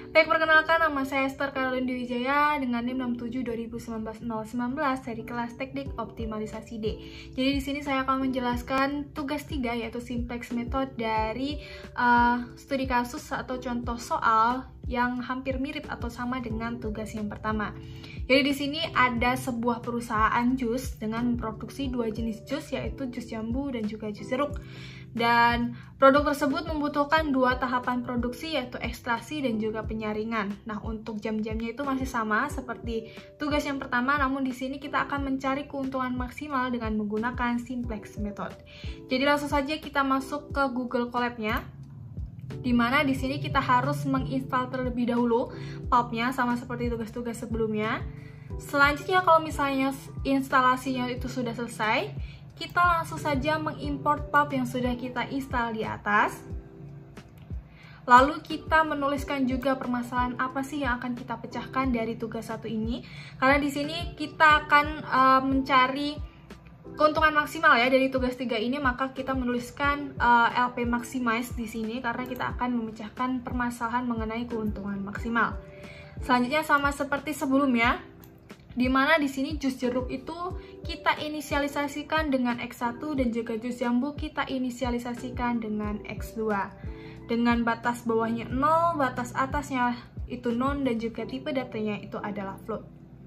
Baik, perkenalkan, nama saya Esther Caroline Dewi Jaya dengan NIM 67-2019-019 dari kelas Teknik Optimalisasi D. Jadi di sini saya akan menjelaskan tugas 3 yaitu simplex method dari studi kasus atau contoh soal yang hampir mirip atau sama dengan tugas yang pertama. Jadi di sini ada sebuah perusahaan jus dengan memproduksi dua jenis jus yaitu jus jambu dan juga jus jeruk. Dan produk tersebut membutuhkan dua tahapan produksi yaitu ekstraksi dan juga penyaringan. Nah, untuk jam-jamnya itu masih sama seperti tugas yang pertama, namun di sini kita akan mencari keuntungan maksimal dengan menggunakan simplex method. Jadi langsung saja kita masuk ke Google Colab-nya, di mana di sini kita harus menginstal terlebih dahulu pulp-nya sama seperti tugas-tugas sebelumnya. Selanjutnya kalau misalnya instalasinya itu sudah selesai, kita langsung saja mengimport pulp yang sudah kita install di atas. Lalu kita menuliskan juga permasalahan apa sih yang akan kita pecahkan dari tugas satu ini. Karena di sini kita akan mencari keuntungan maksimal ya dari tugas 3 ini, maka kita menuliskan LP maximize di sini karena kita akan memecahkan permasalahan mengenai keuntungan maksimal. Selanjutnya sama seperti sebelumnya, di mana di sini jus jeruk itu kita inisialisasikan dengan X1 dan juga jus jambu kita inisialisasikan dengan X2. Dengan batas bawahnya 0, batas atasnya itu non, dan juga tipe datanya itu adalah float.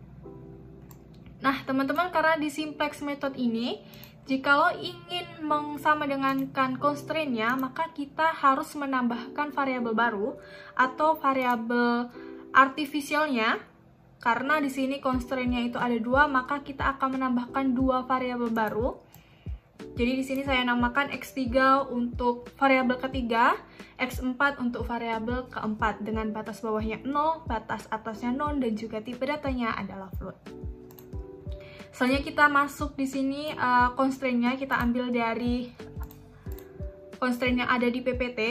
Nah, teman-teman, karena di simplex method ini, jikalau ingin sama dengankan constraint-nya, maka kita harus menambahkan variabel baru atau variabel artificialnya. Karena di sini constraint-nya itu ada dua, maka kita akan menambahkan dua variabel baru. Jadi di sini saya namakan X3 untuk variabel ketiga, X4 untuk variabel keempat dengan batas bawahnya 0, batas atasnya non, dan juga tipe datanya adalah float. Selanjutnya kita masuk di sini constraint-nya kita ambil dari constraint yang ada di PPT.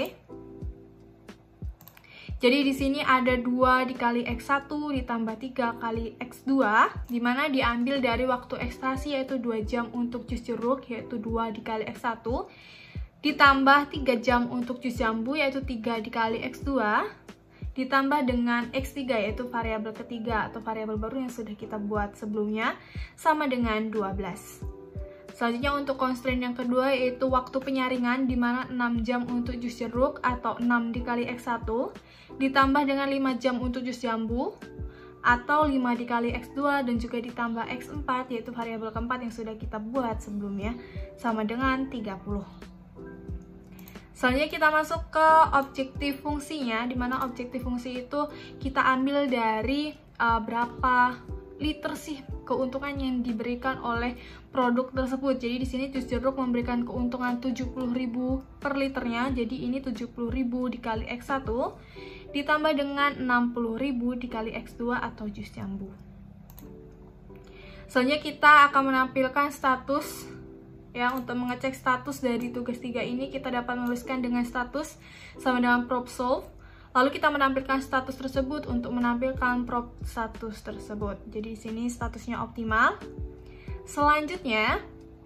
Jadi di sini ada 2 dikali X1 ditambah 3 kali X2, dimana diambil dari waktu ekstraksi yaitu 2 jam untuk jus jeruk yaitu 2 dikali X1, ditambah 3 jam untuk jus jambu yaitu 3 dikali X2, ditambah dengan X3 yaitu variabel ketiga atau variabel baru yang sudah kita buat sebelumnya sama dengan 12. Selanjutnya untuk constraint yang kedua yaitu waktu penyaringan, di mana 6 jam untuk jus jeruk atau 6 dikali X1 ditambah dengan 5 jam untuk jus jambu atau 5 dikali X2 dan juga ditambah X4 yaitu variabel keempat yang sudah kita buat sebelumnya sama dengan 30. Selanjutnya kita masuk ke objektif fungsinya, di mana objektif fungsi itu kita ambil dari berapa liter sih keuntungan yang diberikan oleh produk tersebut. Jadi di sini jus jeruk memberikan keuntungan 70.000 per liternya. Jadi ini 70.000 dikali X1 ditambah dengan 60.000 dikali X2 atau jus jambu. Selanjutnya kita akan menampilkan status ya. Untuk mengecek status dari tugas 3 ini kita dapat menuliskan dengan status sama dengan prop solve. Lalu kita menampilkan status tersebut untuk menampilkan prop status tersebut. Jadi di sini statusnya optimal. Selanjutnya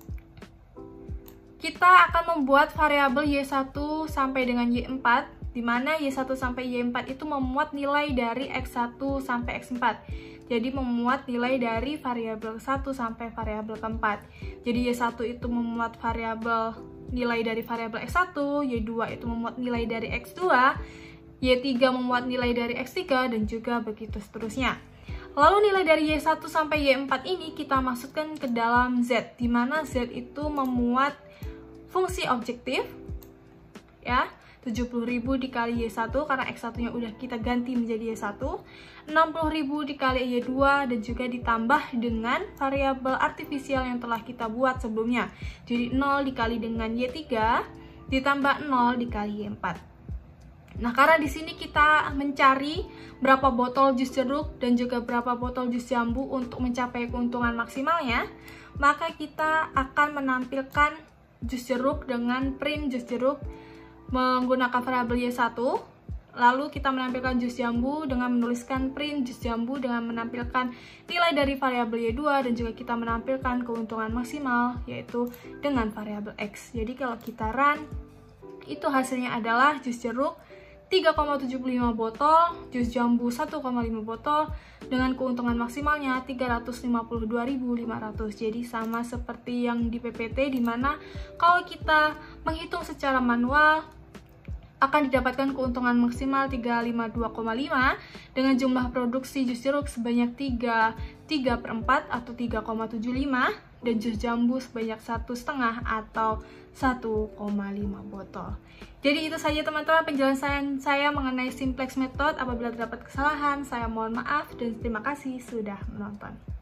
kita akan membuat variabel Y1 sampai dengan Y4, di mana Y1 sampai Y4 itu memuat nilai dari X1 sampai X4. Jadi memuat nilai dari variabel 1 sampai variabel keempat. Jadi Y1 itu memuat variabel nilai dari variabel X1, Y2 itu memuat nilai dari X2, Y3 memuat nilai dari X3, dan juga begitu seterusnya. Lalu nilai dari Y1 sampai Y4 ini kita masukkan ke dalam Z, di mana Z itu memuat fungsi objektif ya, 70.000 dikali Y1 karena X1-nya udah kita ganti menjadi Y1, 60.000 dikali Y2 dan juga ditambah dengan variabel artifisial yang telah kita buat sebelumnya. Jadi 0 dikali dengan Y3 ditambah 0 dikali Y4. Nah, karena di sini kita mencari berapa botol jus jeruk dan juga berapa botol jus jambu untuk mencapai keuntungan maksimalnya, maka kita akan menampilkan jus jeruk dengan print jus jeruk menggunakan variabel Y1. Lalu kita menampilkan jus jambu dengan menuliskan print jus jambu dengan menampilkan nilai dari variabel Y2 dan juga kita menampilkan keuntungan maksimal yaitu dengan variabel X. Jadi kalau kita run, itu hasilnya adalah jus jeruk 3,75 botol, jus jambu 1,5 botol dengan keuntungan maksimalnya 352.500. Jadi sama seperti yang di PPT, dimana kalau kita menghitung secara manual akan didapatkan keuntungan maksimal 352,5 dengan jumlah produksi jus jeruk sebanyak 3/4 atau 3,75 dan jus jambu sebanyak 1,5 atau 1,5 botol. Jadi itu saja teman-teman penjelasan saya mengenai simplex method. Apabila terdapat kesalahan, saya mohon maaf dan terima kasih sudah menonton.